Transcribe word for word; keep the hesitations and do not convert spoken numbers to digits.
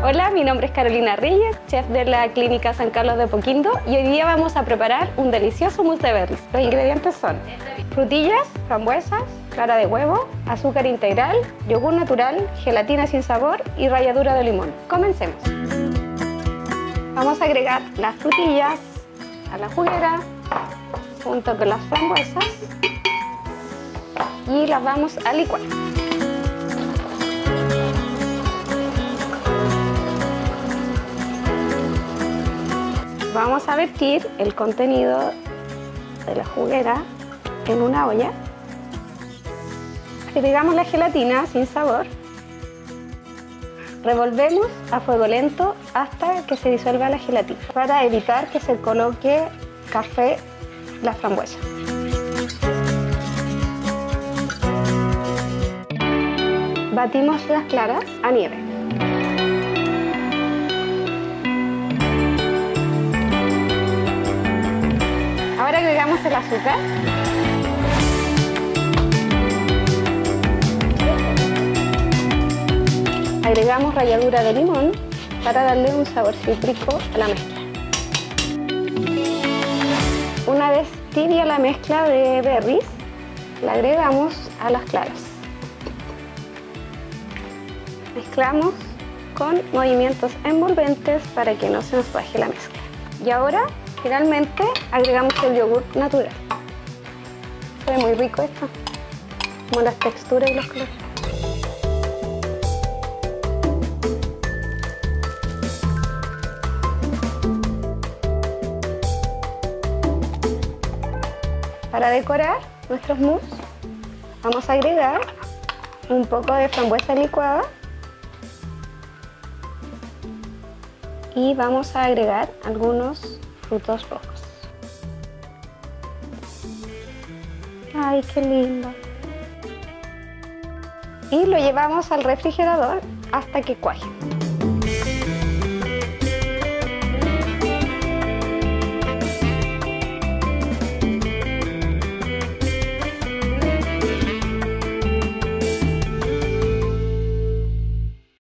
Hola, mi nombre es Carolina Reyes, chef de la Clínica San Carlos de Apoquindo, y hoy día vamos a preparar un delicioso mousse de berries. Los ingredientes son frutillas, frambuesas, clara de huevo, azúcar integral, yogur natural, gelatina sin sabor y ralladura de limón. Comencemos. Vamos a agregar las frutillas a la juguera junto con las frambuesas y las vamos a licuar. Vamos a vertir el contenido de la juguera en una olla. Agregamos la gelatina sin sabor. Revolvemos a fuego lento hasta que se disuelva la gelatina para evitar que se coloque café la frambuesa. Batimos las claras a nieve. Ahora agregamos el azúcar. Agregamos ralladura de limón para darle un sabor cítrico a la mezcla. Una vez tibia la mezcla de berries, la agregamos a las claras. Mezclamos con movimientos envolventes para que no se nos baje la mezcla. Y ahora, finalmente, agregamos el yogur natural. Se ve muy rico esto, como las texturas y los colores. Para decorar nuestros mousse, vamos a agregar un poco de frambuesa licuada y vamos a agregar algunos frutos rojos. ¡Ay, qué lindo! Y lo llevamos al refrigerador hasta que cuaje.